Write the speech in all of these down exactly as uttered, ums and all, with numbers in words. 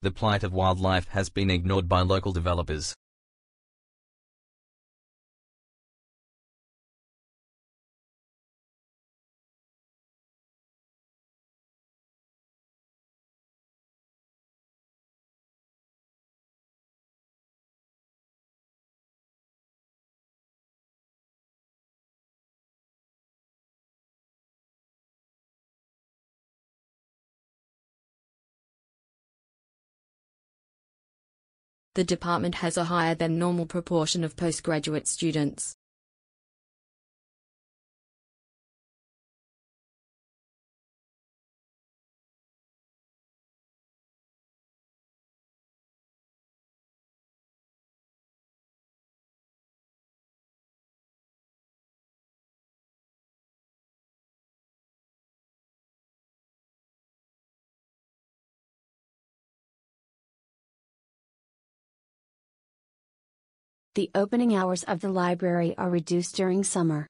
The plight of wildlife has been ignored by local developers. The department has a higher than normal proportion of postgraduate students. The opening hours of the library are reduced during summer.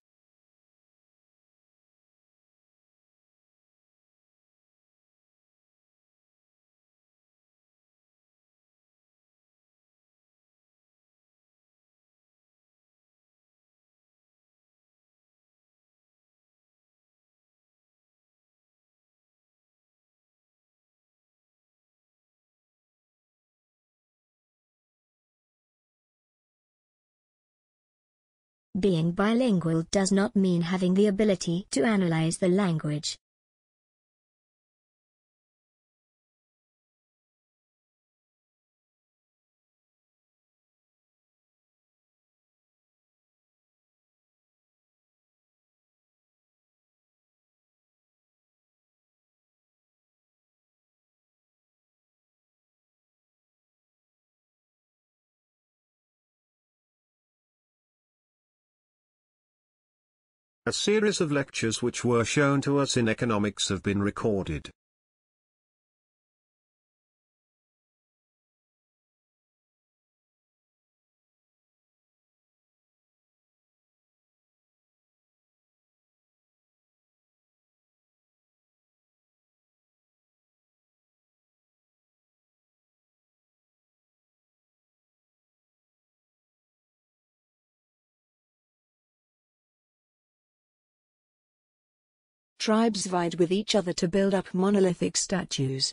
Being bilingual does not mean having the ability to analyze the language. A series of lectures which were shown to us in economics have been recorded. Tribes vied with each other to build up monolithic statues.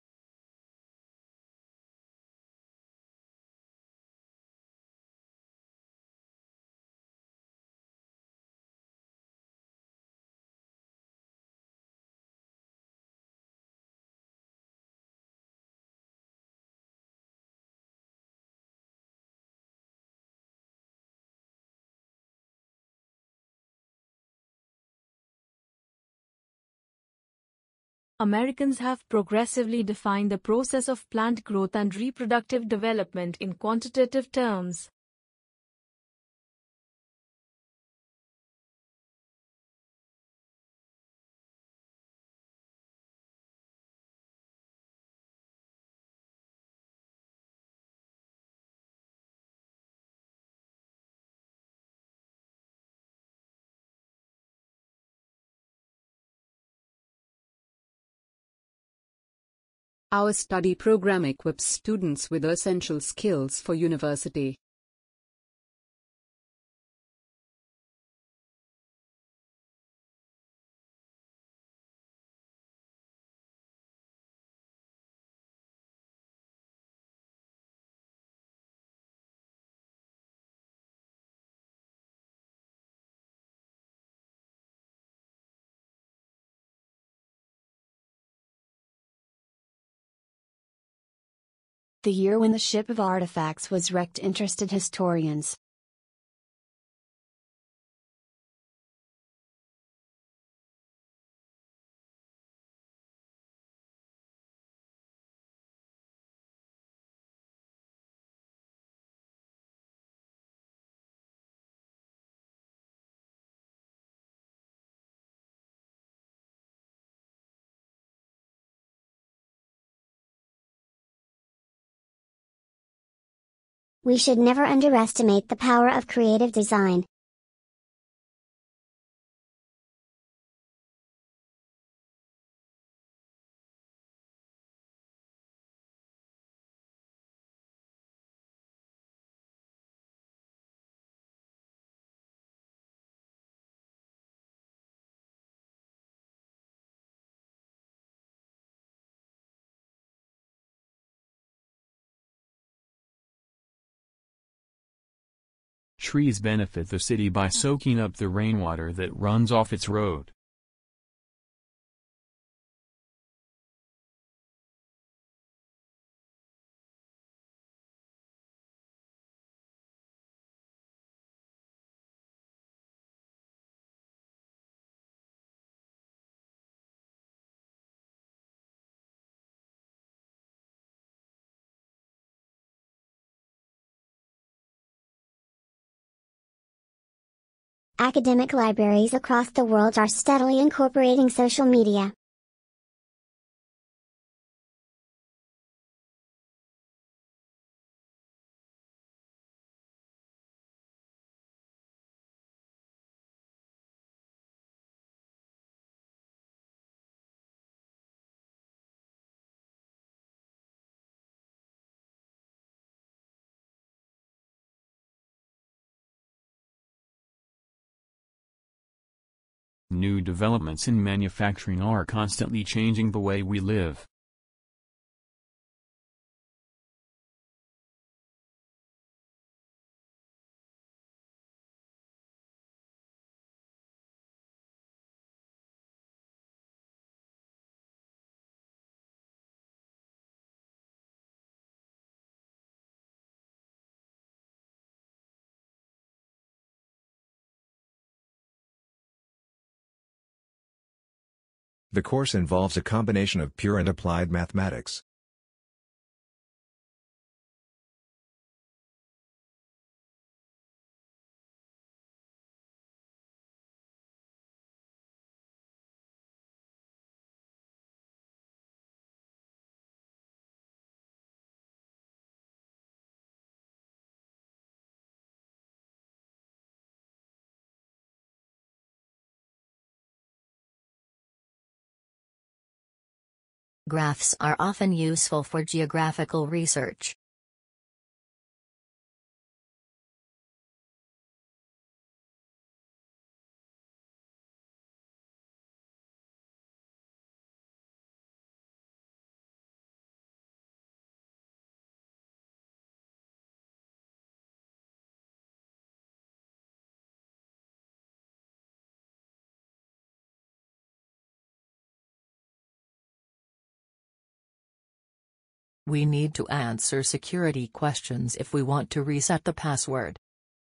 Americans have progressively defined the process of plant growth and reproductive development in quantitative terms. Our study program equips students with essential skills for university. The year when the ship of artifacts was wrecked interested historians. We should never underestimate the power of creative design. Trees benefit the city by soaking up the rainwater that runs off its road. Academic libraries across the world are steadily incorporating social media. New developments in manufacturing are constantly changing the way we live. The course involves a combination of pure and applied mathematics. Graphs are often useful for geographical research. We need to answer security questions if we want to reset the password.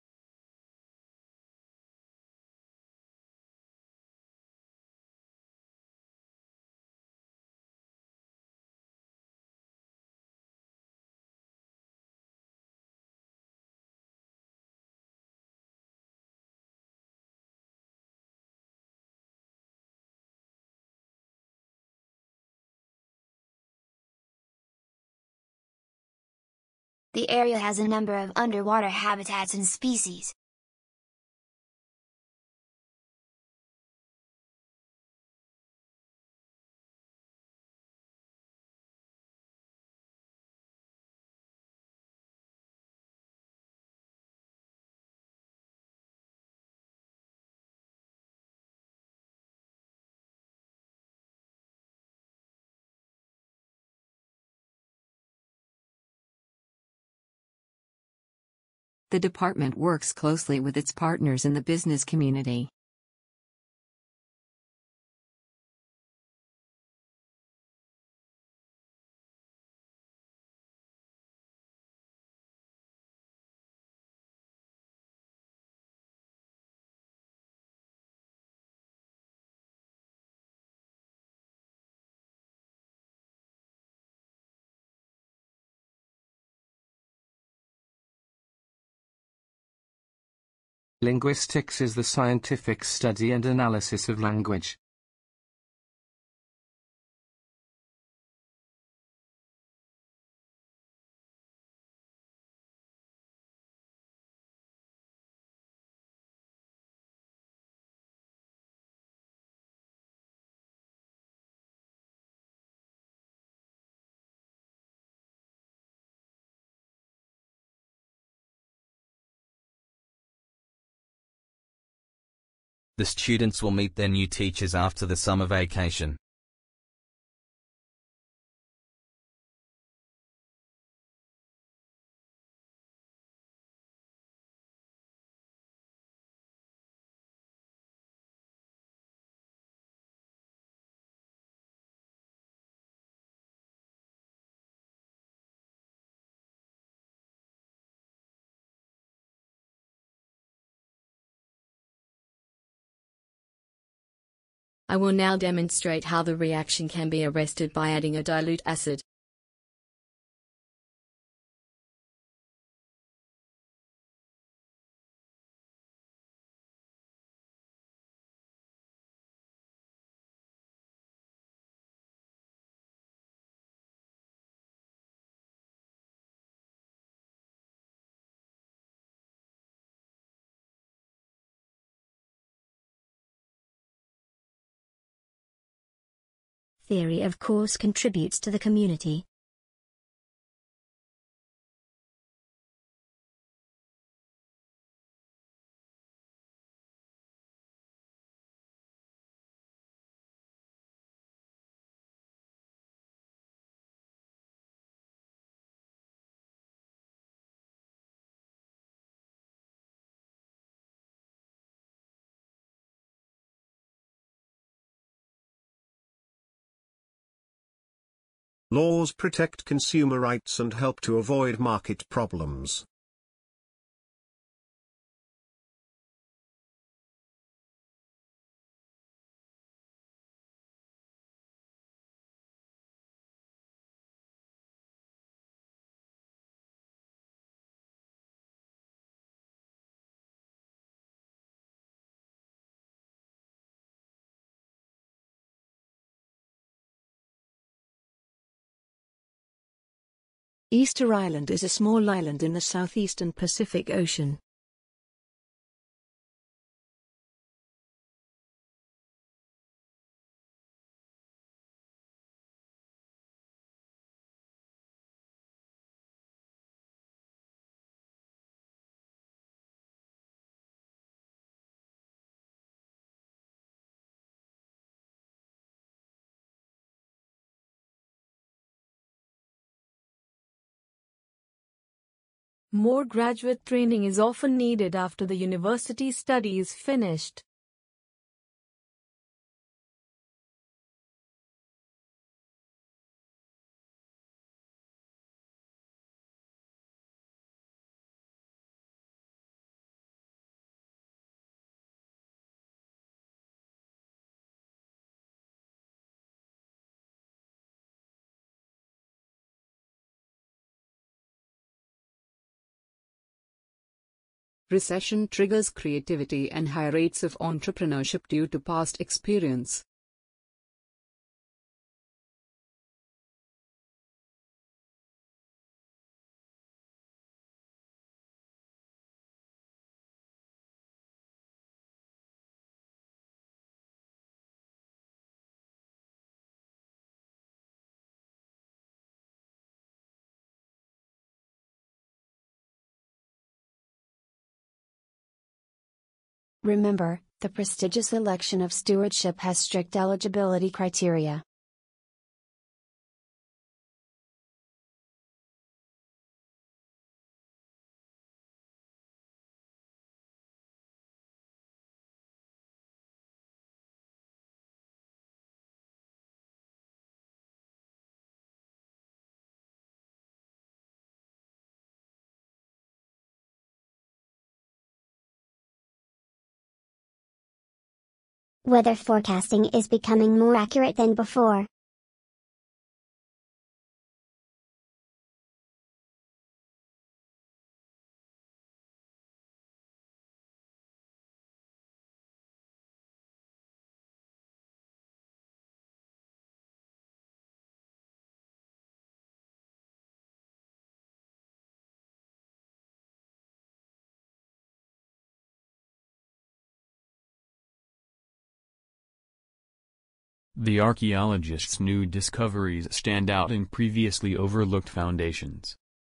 The area has a number of underwater habitats and species. The department works closely with its partners in the business community. Linguistics is the scientific study and analysis of language. The students will meet their new teachers after the summer vacation. I will now demonstrate how the reaction can be arrested by adding a dilute acid. Theory of course contributes to the community. Laws protect consumer rights and help to avoid market problems. Easter Island is a small island in the southeastern Pacific Ocean. More graduate training is often needed after the university study is finished. Recession triggers creativity and high rates of entrepreneurship due to past experience. Remember, the prestigious election of stewardship has strict eligibility criteria. Weather forecasting is becoming more accurate than before. The archaeologists' new discoveries stand out in previously overlooked foundations.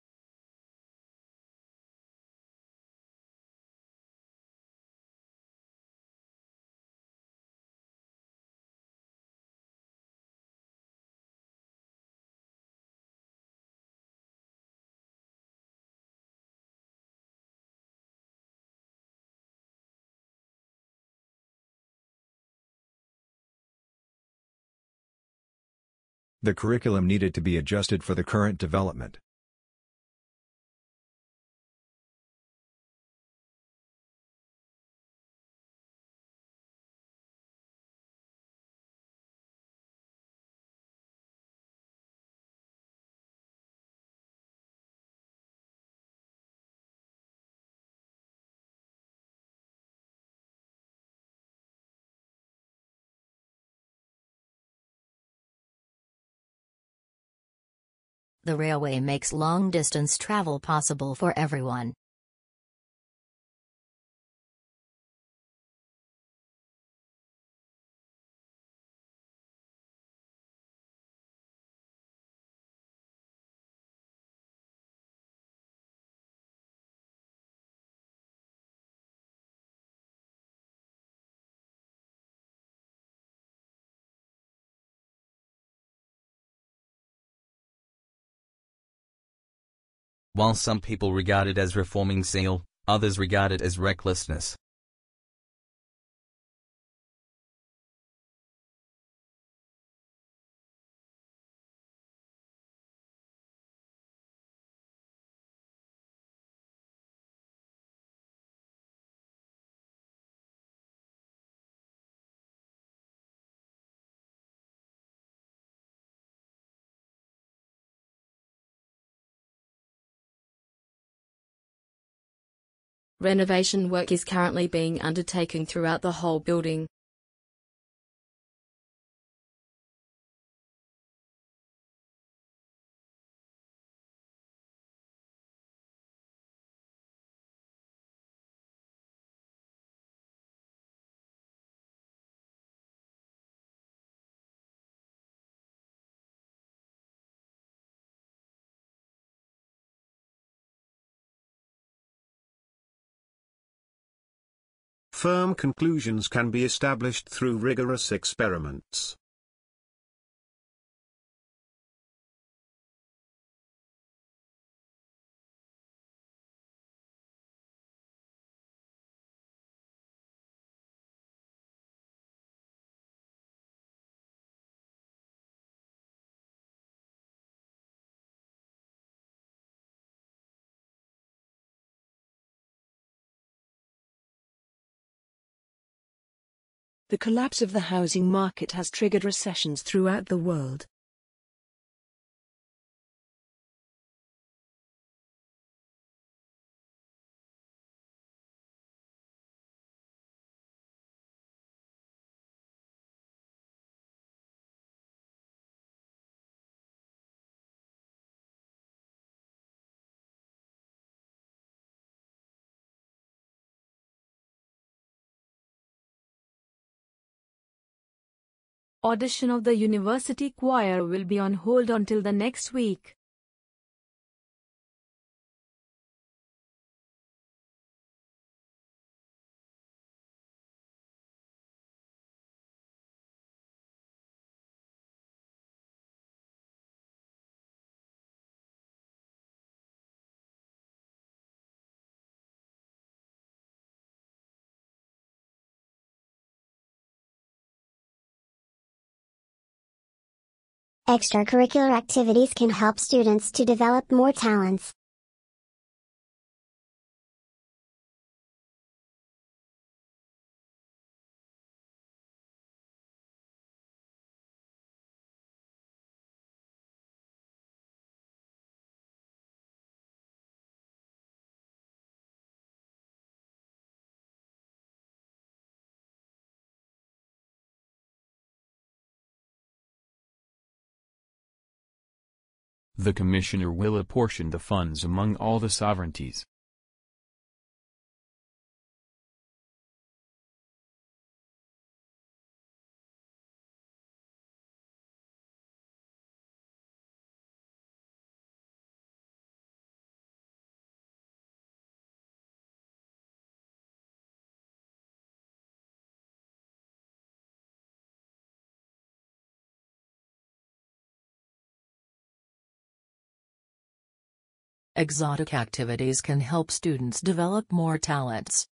The curriculum needed to be adjusted for the current development. The railway makes long-distance travel possible for everyone. While some people regard it as reforming zeal, others regard it as recklessness. Renovation work is currently being undertaken throughout the whole building. Firm conclusions can be established through rigorous experiments. The collapse of the housing market has triggered recessions throughout the world. Audition of the university choir will be on hold until the next week. Extracurricular activities can help students to develop more talents. The Commissioner will apportion the funds among all the sovereignties. Exotic activities can help students develop more talents.